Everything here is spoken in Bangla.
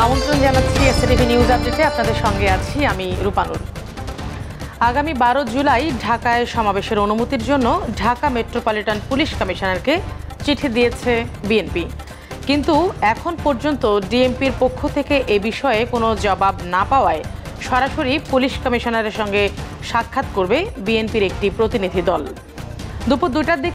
আমন্ত্রণ জানাচ্ছি এসটিভি নিউজ আপডেটে। আপনাদের সঙ্গে আছি আমি রূপানুর। আগামী 12 জুলাই ঢাকায় সমাবেশের অনুমতির জন্য ঢাকা মেট্রোপলিটন পুলিশ কমিশনারকে চিঠি দিয়েছে বিএনপি, কিন্তু এখন পর্যন্ত ডিএমপির পক্ষ থেকে এ বিষয়ে কোনো জবাব না পাওয়ায় সরাসরি পুলিশ কমিশনারের সঙ্গে সাক্ষাৎ করবে বিএনপির একটি প্রতিনিধি দল। দুপুর 2টার দিকে